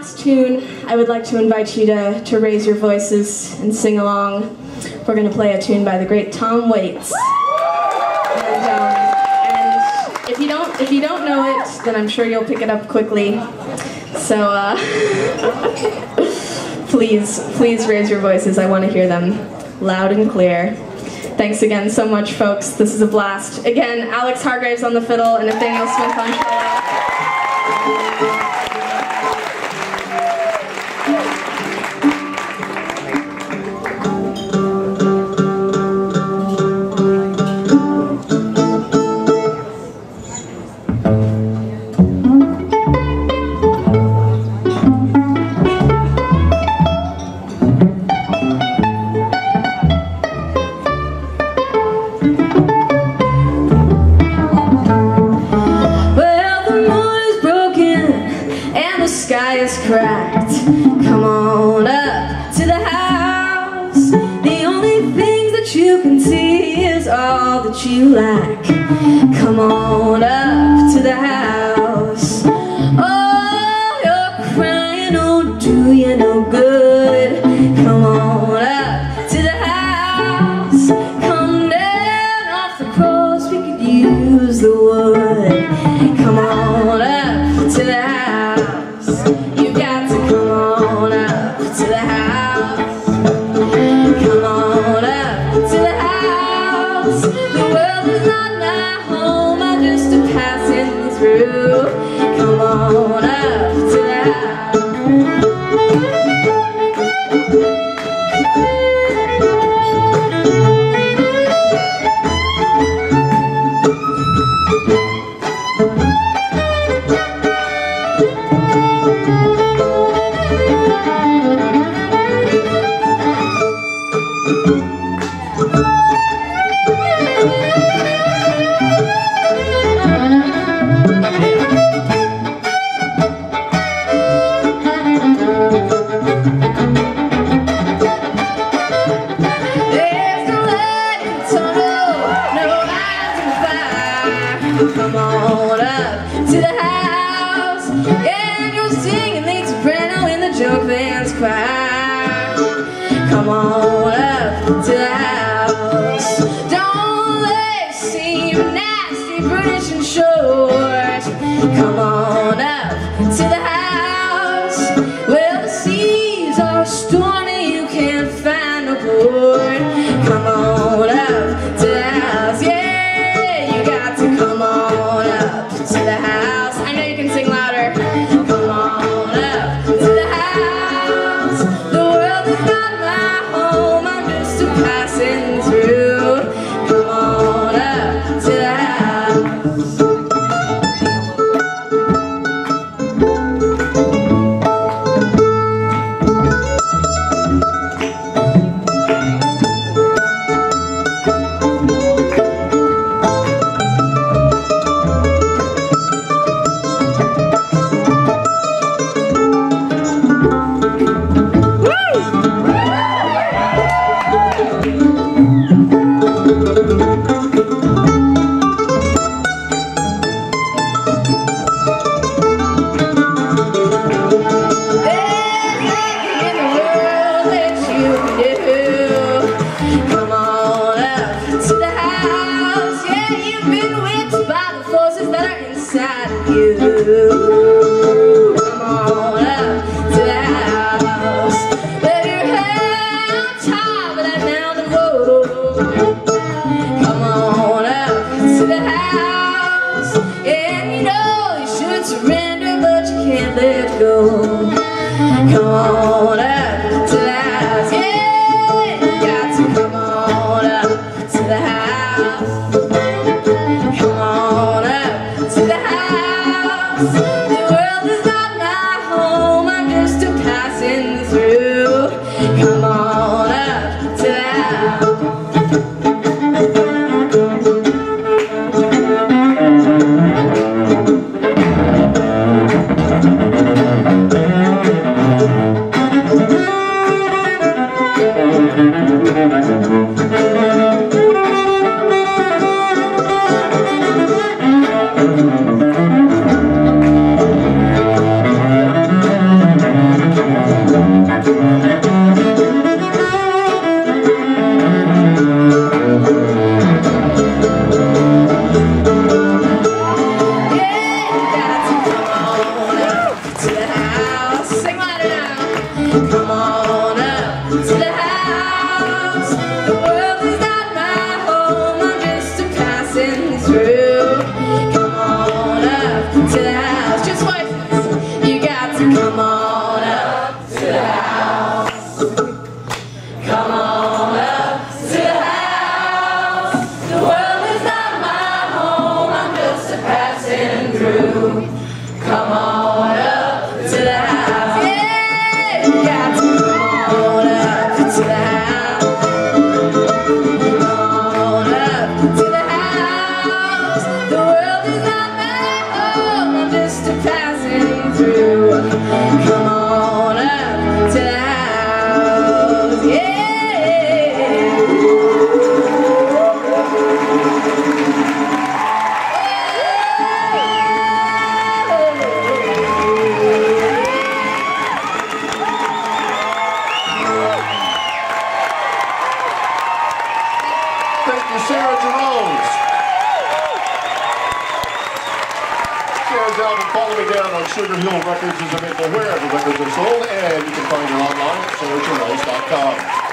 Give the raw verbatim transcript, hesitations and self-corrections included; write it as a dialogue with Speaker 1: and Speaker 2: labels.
Speaker 1: last tune, I would like to invite you to, to raise your voices and sing along. We're going to play a tune by the great Tom Waits. And, um, and if you don't, if you don't know it, then I'm sure you'll pick it up quickly. So uh, please, please raise your voices. I want to hear them loud and clear. Thanks again so much, folks. This is a blast. Again, Alex Hargraves on the fiddle and Nathaniel Smith on cello.
Speaker 2: Cracked. Come on up to the house. The only things that you can see is all that you lack. Come on up to the house. Oh, you're crying, oh, do you no good. Come on up to the house. Come down off the cross, we could use the wood. Come on up to the house. Come on up to the house. Come on up to the house, and you'll sing and lead soprano in the junk band's choir. Come on up to the house. Don't they seem nasty, British and short? Come on up to the house. Well, the seas are stormy, you can't find no port. Come on up to the house, yeah, you got to come on up to the house. I know you can sing louder. Come on up to the house. The world is not my home, I'm just a passing through. Come on up to the house. Come on up to the house. Let your head on top of that mountain road. Come on up to the house. And you know you should surrender, but you can't let go. Come on up to the house. Yeah, you got to come on up to the house. Come on up to the house. The world is not my home, I'm just a passing through. Come on up to the house. house. Sing louder now. Come on up to the house. The world is not my home. I'm just a passing through. Come on up to the house. Just voices. You got to come on up to the house. Come on up to the house. The world is not my home. I'm just a passing through. Come on up to the house. Yeah, you got to come on up to the house. Come on up to the house. The world is not my home. I'm just a passing through. Come on up to the house. Yeah.
Speaker 3: Thank you, Sarah Jarosz. Sarah's album, Follow Me Down, on Sugar Hill Records is available wherever records are sold, and you can find her online at sarah jarosz dot com.